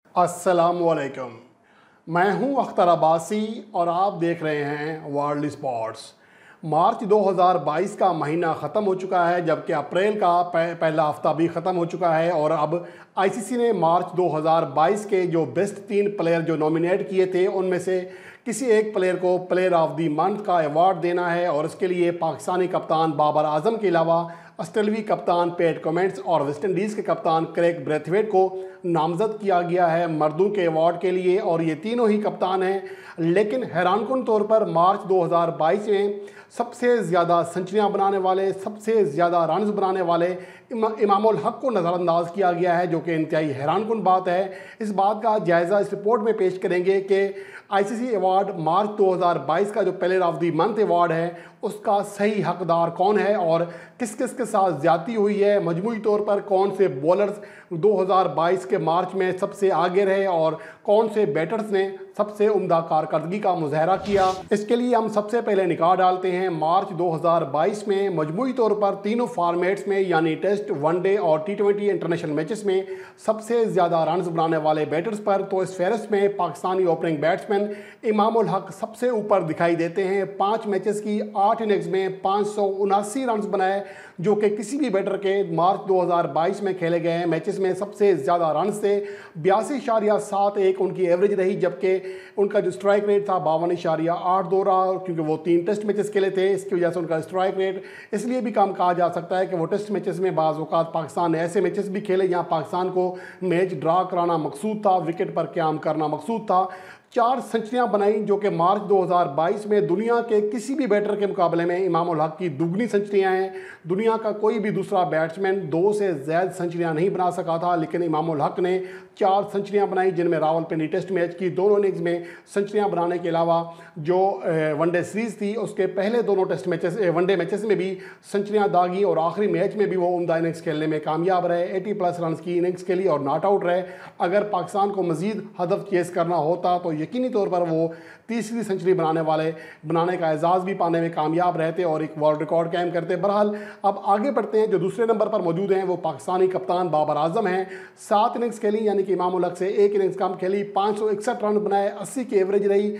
अस्सलामुअलैकुम। मैं हूं अख्तर अब्बासी और आप देख रहे हैं वर्ल्ड स्पोर्ट्स। मार्च 2022 का महीना ख़त्म हो चुका है, जबकि अप्रैल का पहला हफ्ता भी ख़त्म हो चुका है और अब आईसीसी ने मार्च 2022 के जो बेस्ट 3 प्लेयर जो नॉमिनेट किए थे उनमें से किसी एक प्लेयर को प्लेयर ऑफ द मंथ का अवार्ड देना है। और इसके लिए पाकिस्तानी कप्तान बाबर आजम के अलावा ऑस्ट्रेलवी कप्तान पैट कमिंस और वेस्ट इंडीज़ के कप्तान क्रेग ब्रेथवेट को नामजद किया गया है मर्दों के अवार्ड के लिए। और ये तीनों ही कप्तान हैं, लेकिन हैरानकुन तौर पर मार्च 2022 में सबसे ज़्यादा सेंचुरियाँ बनाने वाले, सबसे ज़्यादा रन्स बनाने वाले इमामुल हक को नज़रअंदाज किया गया है, जो कि इंतहाई हैरानकुन बात है। इस बात का जायज़ा इस रिपोर्ट में पेश करेंगे कि आईसीसी अवार्ड मार्च 2022 का जो player of the month award है उसका सही हकदार कौन है और किस किस के साथ ज्यादती हुई है। मजमूई तौर पर कौन से बॉलर्स 2022 के मार्च में सबसे आगे रहे और कौन से बैटर्स ने सबसे उम्दा कारकर्दगी का मुजाहरा किया। इसके लिए हम सबसे पहले निकाह डालते हैं मार्च 2022 में मजमूई तौर पर तीनों फॉर्मेट्स में यानी टेस्ट, वनडे और T20 इंटरनेशनल मैचेस में सबसे ज़्यादा रन्स बनाने वाले बैटर्स पर। तो इस फहरिस्त में पाकिस्तानी ओपनिंग बैट्समैन इमामुल हक सबसे ऊपर दिखाई देते हैं। 5 मैचेस की 8 इनिंग्स में 579 रन्स बनाए, जो कि किसी भी बैटर के मार्च 2022 में खेले गए मैचेस में सबसे ज़्यादा रन्स थे। 82.71 उनकी एवरेज रही, जबकि उनका जो स्ट्राइक रेट था 52.82 रहा, क्योंकि वो 3 टेस्ट मैचेस खेले थे। इसकी वजह से उनका स्ट्राइक रेट इसलिए भी कम कहा जा सकता है कि वो टेस्ट मैचेस में बाज़ औक़ात पाकिस्तान ने ऐसे मैचेस भी खेले जहाँ पाकिस्तान को मैच ड्रा कराना मकसूद था, विकेट पर क़याम करना मकसूद था। 4 सेंचुरियाँ बनाई, जो कि मार्च 2022 में दुनिया के किसी भी बैटर के मुकाबले में इमामुल हक की दुगनी सेंचुरियाँ हैं। दुनिया का कोई भी दूसरा बैट्समैन 2 से ज़्यादा सेंचुरियाँ नहीं बना सका था, लेकिन इमामुल हक ने 4 सेंचुरियाँ बनाई, जिनमें रावलपिंडी टेस्ट मैच की दोनों इनिंग्स में सेंचुरियाँ बनाने के अलावा जो वनडे सीरीज़ थी उसके पहले दोनों टेस्ट मैचेस वनडे मैचेस में भी सेंचुरियाँ दागी और आखिरी मैच में भी वो उम्दा इनिंग्स खेलने में कामयाब रहे। 80+ रन की इनिंग्स के लिए और नॉट आउट रहे। अगर पाकिस्तान को मज़ीद हदफ चेस करना होता तो यकीनी तौर पर वो तीसरी सेंचुरी बनाने का एजाज़ भी पाने में कामयाब रहते और एक वर्ल्ड रिकॉर्ड कायम करते। बहरहाल अब आगे बढ़ते हैं। जो दूसरे नंबर पर मौजूद हैं वो पाकिस्तानी कप्तान बाबर आजम हैं। 7 इनिंग्स खेली, यानी कि इमामुल हक से 1 इनिंग्स कम खेली। 561 रन बनाए, 80 की एवरेज रही।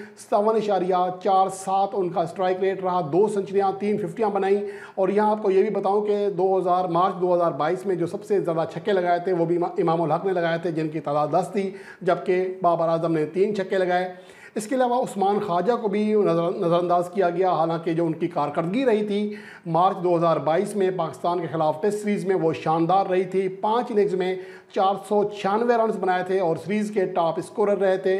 57.47 उनका स्ट्राइक रेट रहा। 2 सेंचुरियाँ, 3 फिफ्टियाँ बनाई। और यहाँ आपको ये भी बताऊँ कि मार्च 2022 में जो सबसे ज़्यादा छक्के लगाए थे वो भी इमामुल हक ने लगाए थे, जिनकी तादाद 10 थी, जबकि बाबर आजम ने 3 छक्के लगाए। इसके अलावा उस्मान ख्वाजा को भी नज़रअंदाज किया गया, हालांकि जो उनकी कारकर्दगी रही थी मार्च 2022 में पाकिस्तान के खिलाफ टेस्ट सीरीज़ में वो शानदार रही थी। 5 इनिंग्स में 496 रन बनाए थे और सीरीज़ के टॉप स्कोरर रहे थे।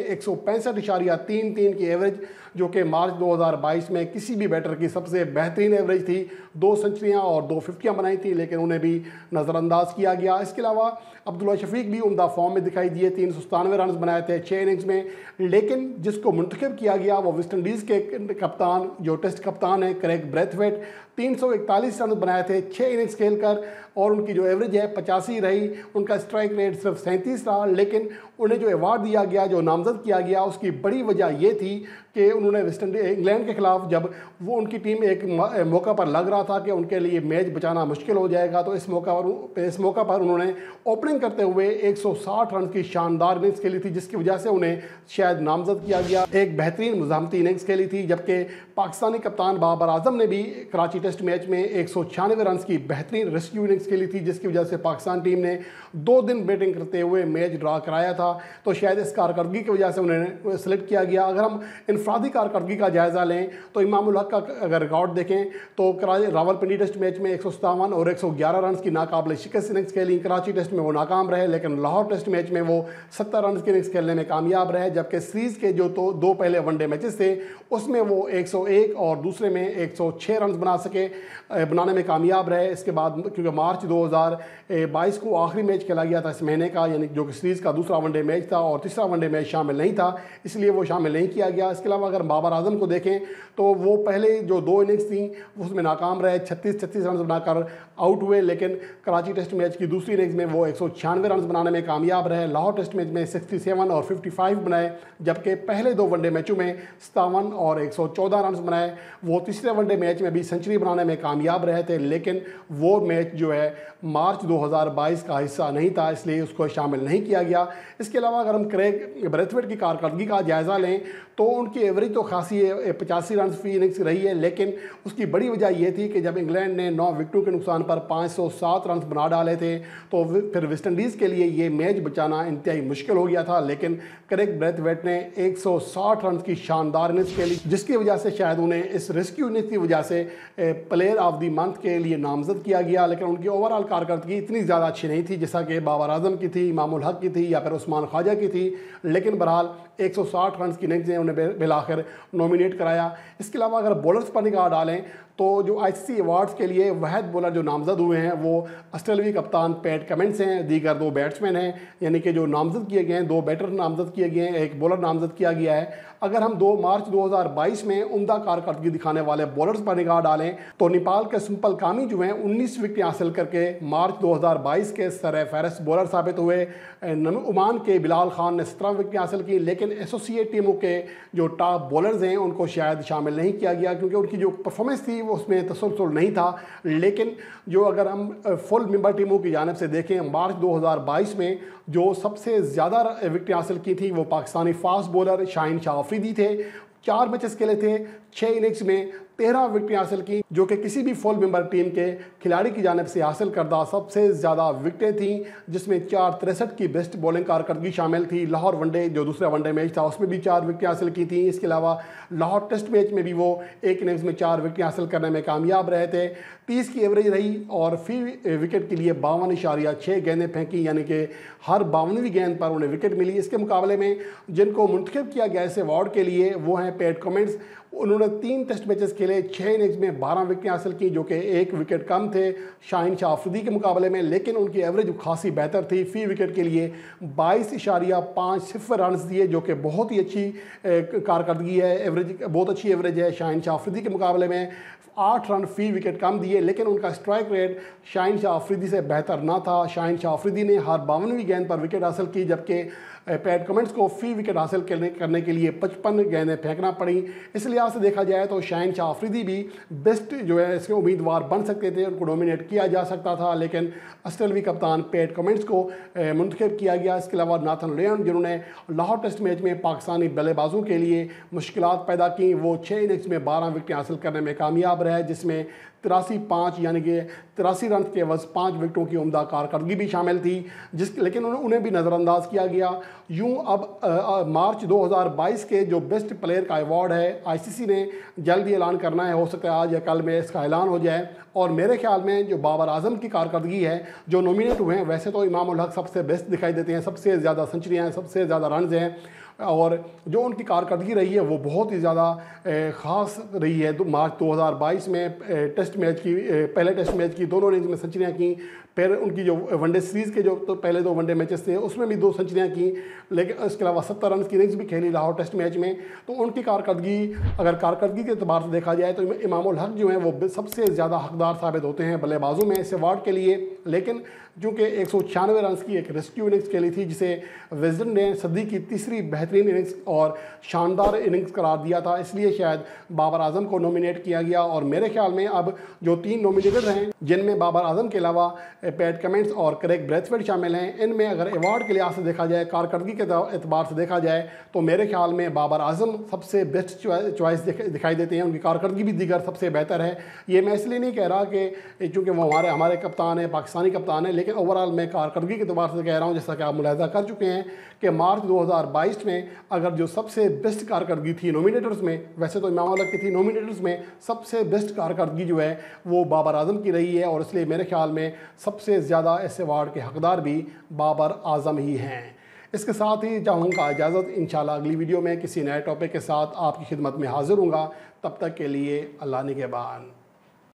165.33 की एवरेज, जो कि मार्च 2022 में किसी भी बैटर की सबसे बेहतरीन एवरेज थी। 2 सेंचुरियाँ और 2 फिफ्टियाँ बनाई थी, लेकिन उन्हें भी नज़रअंदाज किया गया। इसके अलावा अब्दुल्ला शफीक भी उम्दा फॉर्म में दिखाई दिए। 397 रन बनाए थे 6 इनिंग्स में, लेकिन जिसको मुंतखब किया गया वो वेस्ट इंडीज़ के कप्तान, जो टेस्ट कप्तान है क्रेग ब्रेथवेट। 341 रन बनाए थे 6 इनिंग्स खेलकर और उनकी जो एवरेज है 85 रही। उनका स्ट्राइक रेट सिर्फ 37 रहा, लेकिन उन्हें जो अवार्ड दिया गया, जो नामजद किया गया, उसकी बड़ी वजह ये थी कि उन्होंने इंग्लैंड के खिलाफ जब वो उनकी टीम एक मौका पर लग रहा था कि उनके लिए मैच बचाना मुश्किल हो जाएगा, तो इस मौका पर उन्होंने ओपनिंग करते हुए 160 रन की शानदार इनिंग्स खेली थी, जिसकी वजह से उन्हें शायद नामजद किया गया। एक बेहतरीन मुज़ाहमती इनिंग्स खेली थी, जबकि पाकिस्तानी कप्तान बाबर आजम ने भी कराची टेस्ट मैच में 196 रन की बेहतरीन रेस्क्यू इनिंग्स खेली थी, जिसकी वजह से पाकिस्तान टीम ने 2 दिन बैटिंग करते हुए मैच ड्रा कराया था। तो शायद इस कारकर्दगी की वजह से उन्हें सेलेक्ट किया गया। अगर हम इनफरादी कारकर्दगी का जायज़ा लें तो इमामुल हक का अगर रिकॉर्ड देखें तो रावलपिंडी टेस्ट मैच में 157 और 111 रन की नाकाबिल शिकस्त इनिंग्स खेली। कराची टेस्ट में वो नाकाम रहे, लेकिन लाहौर टेस्ट मैच में वो 70 रन की इनिंग्स खेलने में कामयाब रहे। जबकि सीरीज़ के जो 2 पहले वनडे मैचेस थे उसमें वो 101 और दूसरे में 106 रन बनाने में कामयाब रहे। इसके बाद क्योंकि मार्च 2022 को आखिरी मैच खेला गया था इस महीने का, यानी जो कि सीरीज़ का दूसरा वनडे मैच था और तीसरा वनडे मैच शामिल नहीं था, इसलिए वो शामिल नहीं किया गया। इसके अलावा अगर बाबर आजम को देखें तो वो पहले जो 2 इनिंग्स थी उसमें नाकाम रहे। 36 रन बनाकर आउट हुए, लेकिन कराची टेस्ट मैच की दूसरी इनिंग्स में वो 196 रन बनाने में कामयाब रहे। लाहौर टेस्ट मैच में 67 और 55 बनाए, जबकि पहले 2 वनडे मैचों में 57 और 114 रन बनाए। वो तीसरे वनडे मैच में भी सेंचुरी बनाने में कामयाब रहे थे, लेकिन वो मैच जो है मार्च 2022 का हिस्सा नहीं था, इसलिए उसको शामिल नहीं किया गया। इसके अलावा अगर हम क्रेग ब्रेथवेट की कारकर्दगी का जायज़ा लें तो उनकी एवरेज तो खासी 85 रन फी इनिंग्स रही है, लेकिन उसकी बड़ी वजह यह थी कि जब इंग्लैंड ने 9 विकेटों के नुकसान पर 507 रन बना डाले थे तो फिर वेस्ट इंडीज़ के लिए ये मैच बचाना इंतहाई मुश्किल हो गया था। लेकिन क्रेग ब्रेथवेट ने 160 रन की शानदार इनिंग्स खेली, जिसकी वजह से शायद उन्हें इस रेस्क्यू इनिंग्स की वजह से प्लेयर ऑफ द मंथ के लिए नामजद किया गया। लेकिन उनकी ओवरऑल कारकर्दगी इतनी ज़्यादा अच्छी नहीं थी जैसा कि बाबर आजम की थी, इमामुल हक की थी या फिर उस्मान ख्वाजा की थी, लेकिन बहरहाल 160 रन की इनिंग्स ने उन्हें बिलाखिर नॉमिनेट कराया। इसके अलावा अगर बॉलर्स पर निगाह डालें तो जो आईसीसी अवार्ड्स के लिए वहद बॉलर जो नामजद हुए हैं वो ऑस्ट्रेलियाई कप्तान पैट कमिंस हैं, दीगर 2 बैट्समैन हैं, यानी कि जो नामजद किए गए हैं 2 बैटर नामजद किए गए हैं, 1 बॉलर नामजद किया गया है। अगर हम 2 मार्च 2022 में उम्दा कारकर्दगी दिखाने वाले बॉलर्स पर निगाह डालें तो नेपाल के सिंपल कामी जो हैं 19 विकेट हासिल करके मार्च 2022 के सरफहरिस्त बॉलर साबित हुए। ओमान के बिलाल खान ने 17 विकेट हासिल की, लेकिन एसोसिएट टीमों के जो टॉप बॉलर्स हैं उनको शायद शामिल नहीं किया गया क्योंकि उनकी जो परफॉर्मेंस थी वो उसमें तसलसल नहीं था। लेकिन जो अगर हम फुल मेंबर टीमों की जानिब से देखें, मार्च 2022 में जो सबसे ज़्यादा विकेट हासिल की थी वो पाकिस्तानी फास्ट बॉलर शाहीन शाह अफरीदी थे। 4 मैचेस खेले थे, 6 इनिंग्स में 13 विकेटें हासिल की, जो कि किसी भी फुल मेंबर टीम के खिलाड़ी की जानिब से हासिल करदा सबसे ज़्यादा विकेटें थी, जिसमें 463 की बेस्ट बॉलिंग कारकर्दगी शामिल थी। लाहौर वनडे जो दूसरा वनडे मैच था उसमें भी 4 विकेटें हासिल की थी। इसके अलावा लाहौर टेस्ट मैच में भी वो एक इनिंग्स में 4 विकेटें हासिल करने में कामयाब रहे थे। 30 की एवरेज रही और फी विकेट के लिए 52.6 गेंदें फेंकी, यानी कि हर 52वीं गेंद पर उन्हें विकेट मिली। इसके मुकाबले में जिनको मुंतखब किया गया इस अवार्ड के लिए वो हैं पैट कमिंस। उन्होंने 3 टेस्ट मैचेस खेले, 6 इनिंग्स में 12 विकेटें हासिल की, जो कि 1 विकेट कम थे शाहीन शाह अफरीदी के मुकाबले में, लेकिन उनकी एवरेज खासी बेहतर थी। फी विकेट के लिए 22.50 रन दिए, जो कि बहुत ही अच्छी कारकर्दगी है, एवरेज बहुत अच्छी एवरेज है। शाहीन शाह अफरीदी के मुकाबले में 8 रन फी विकेट कम दिए, लेकिन उनका स्ट्राइक रेट शाहीन शाह अफरीदी से बेहतर ना था। शाहीन शाह अफरीदी ने हर 52वीं गेंद पर विकेट हासिल की, जबकि पैट कमिंस को फी विकेट हासिल करने के लिए 55 गेंदें फेंकना पड़ी। इस लिहाज से देखा जाए तो शाहीन शाह अफरीदी भी बेस्ट जो है इसके उम्मीदवार बन सकते थे, उनको नॉमिनेट किया जा सकता था, लेकिन ऑस्ट्रेलियाई कप्तान पैट कमिंस को मुंतखब किया गया। इसके अलावा नाथन लियोन, जिन्होंने लाहौर टेस्ट मैच में पाकिस्तानी बल्लेबाजों के लिए मुश्किलात पैदा की, वो 6 इनिंग्स में 12 विकेटें हासिल करने में कामयाब रहे, जिसमें 83-5 यानी कि 83 रन के एवज 5 विकेटों की उम्दा कारकर्दगी भी शामिल थी, लेकिन उन्हें भी नज़रअंदाज किया गया। यूं अब मार्च 2022 के जो बेस्ट प्लेयर का अवार्ड है आईसीसी ने जल्द ही ऐलान करना है, हो सकता है आज या कल में इसका ऐलान हो जाए। और मेरे ख्याल में जो बाबर आजम की कारकर्दगी है, जो नॉमिनेट हुए हैं, वैसे तो इमामुल हक सबसे बेस्ट दिखाई देते हैं, सबसे ज़्यादा सेंचुरियाँ हैं, सबसे ज़्यादा रन हैं, और जो उनकी कारकर्दगी रही है वो बहुत ही ज़्यादा ख़ास रही है। मार्च 2022 में पहले टेस्ट मैच की दोनों इनिंग्स में सेंचुरियाँ की, फिर उनकी जो वनडे सीरीज़ के जो तो पहले 2 वनडे मैचेस थे उसमें भी 2 सेंचुरियाँ की, लेकिन इसके अलावा 70 रन की इनिंग्स भी खेली लाहौर टेस्ट मैच में। तो उनकी कारकर्दगी अगर कारकर्दगी के अतबार से देखा जाए तो इमामुल हक जो हैं वो सबसे ज़्यादा हकदार साबित होते हैं बल्लेबाजों में इस अवार्ड के लिए। लेकिन चूँकि 196 रन की एक रेस्क्यू इनिंग्स खेली थी, जिसे विजडन ने सदी की तीसरी बेहतरीन इनिंग्स और शानदार इनिंग्स करार दिया था, इसलिए शायद बाबर आजम को नॉमिनेट किया गया। और मेरे ख्याल में अब जो 3 नॉमिनेटेड हैं, जिनमें बाबर आजम के अलावा पैट कमिंस और क्रेग ब्रेथवेट शामिल हैं, इनमें अगर अवार्ड के लिहाज से देखा जाए, कारकर्दगी के एतबार से देखा जाए, तो मेरे ख्याल में बाबर आजम सबसे बेस्ट चॉइस दिखाई देते हैं। उनकी कारकर्दगी भी दीगर सबसे बेहतर है। ये मैं इसलिए नहीं कह रहा कि चूँकि वो हमारे कप्तान हैं, पाकिस्तानी कप्तान हैं, लेकिन ओवरऑल मैं कारकर्दगी के अतबार से कह रहा हूँ, जैसा कि आप मुलाहिजा कर चुके हैं कि मार्च 2022 में अगर जो सबसे बेस्ट कारकर्दगी थी नॉमिनेटर्स में, वैसे तो इमामुल हक की थी, नॉमिनेटर्स में सबसे बेस्ट कारकर्दगी जो है वो बाबर आजम की रही है, और इसलिए मेरे ख्याल में सबसे ज़्यादा इस अवार्ड के हकदार भी बाबर आजम ही हैं। इसके साथ ही चाहूँगा इजाज़त, इंशाल्लाह अगली वीडियो में किसी नए टॉपिक के साथ आपकी खिदमत में हाजिर हूँगा। तब तक के लिए अल्लाह निगहबान।